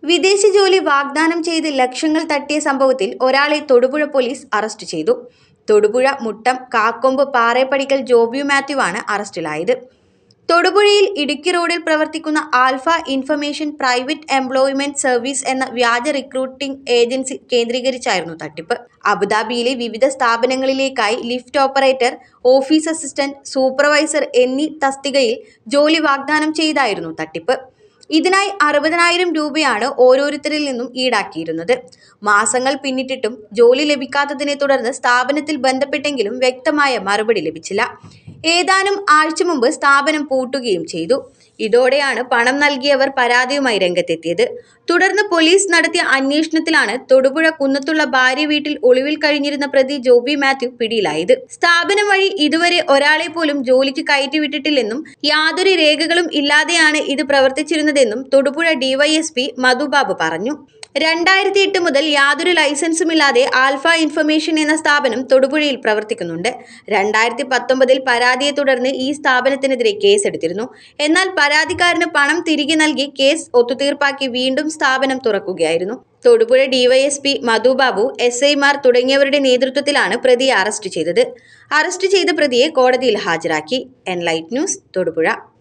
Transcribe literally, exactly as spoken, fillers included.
വിദേശ ജോലി വാഗ്ദാനം ചെയ്ത് ലക്ഷങ്ങൾ തട്ടിയ സംഭവത്തിൽ ഒരാളെ തൊടുപുഴ പോലീസ് അറസ്റ്റ് ചെയ്തു. തൊടുപുഴ മുട്ടം കാക്കൊമ്പ് പാറേപ്പടിക്കൽ ജോബി മാത്യു ആണ് അറസ്റ്റിലായത്. തൊടുപുഴയിൽ ഇടുക്കി റോഡിൽ പ്രവർത്തിക്കുന്ന alpha information private employment service എന്ന വ്യാജ റിക്രൂട്ടിംഗ് ഏജൻസി കേന്ദ്രീകരിച്ചായിരുന്നു തട്ടിപ്പ്. അബുദാബിയിലെ വിവിധ സ്ഥാപനങ്ങളിലേക്കായി lift operator, office assistant, supervisor എന്നീ തസ്തികയിൽ ജോലി വാഗ്ദാനം ചെയ്തായിരുന്നു തട്ടിപ്പ്. ഇതിനായി അറുപതിനായിരം രൂപയാണ് ഓരോരുത്തരിൽ നിന്നും ഈടാക്കിയിരുന്നത്. മാസങ്ങൾ പിന്നിട്ടിട്ടും ജോലി ലഭിക്കാത്തതിനെ തുടർന്ന് സ്ഥാപനത്തിൽ ബന്ധപ്പെട്ടെങ്കിലും വ്യക്തമായ മറുപടി ലഭിച്ചില്ല. ഏതാനും ആഴ്ച മുമ്പ് സ്ഥാപനം പൂട്ടുകയും ചെയ്തു. ഇതോടെയാണ് പണം നൽകിയവർ പരാതിയുമായി രംഗത്തെത്തിയത്. തുടർന്ന് പോലീസ് നടത്തിയ അന്വേഷണത്തിലാണ് തൊടുപുഴ കുന്നത്തുള്ള ഭാര്യ വീട്ടിൽ ഒളിവിൽ കഴിഞ്ഞിരുന്ന പ്രതി ജോബി മാത്യു പിടിയിലായത്. സ്ഥാപനം വഴി ഇതുവരെ ഒരാളെ പോലും ജോലിക്ക് കയറ്റിവിട്ടിട്ടില്ലെന്നും യാതൊരു രേഖകളും ഇല്ലാതെയാണ് ഇത് പ്രവർത്തിച്ചിരുന്നതെന്നും തൊടുപുഴ ഡിവൈഎസ്പി മധുബാബു പറഞ്ഞു. രണ്ടായിരത്തി എട്ട് മുതൽ യാതൊരു ലൈസൻസുമില്ലാതെ ആൽഫ ഇൻഫർമേഷൻ എന്ന സ്ഥാപനം തൊടുപുഴയിൽ പ്രവർത്തിക്കുന്നുണ്ട്. രണ്ടായിരത്തി പത്തൊമ്പതിൽ പരാതിയെ തുടർന്ന് ഈ സ്ഥാപനത്തിനെതിരെ കേസെടുത്തിരുന്നു. എന്നാൽ പരാതിക്കാരന് പണം തിരികെ നൽകി കേസ് ഒത്തുതീർപ്പാക്കി വീണ്ടും സ്ഥാപനം തുറക്കുകയായിരുന്നു. തൊടുപുഴ ഡിവൈഎസ്പി മധുബാബു, എസ് ഐമാർ തുടങ്ങിയവരുടെ നേതൃത്വത്തിലാണ് പ്രതിയെ അറസ്റ്റ് ചെയ്തത്. അറസ്റ്റ് ചെയ്ത പ്രതിയെ കോടതിയിൽ ഹാജരാക്കി. Enlight News, Thodupuzha.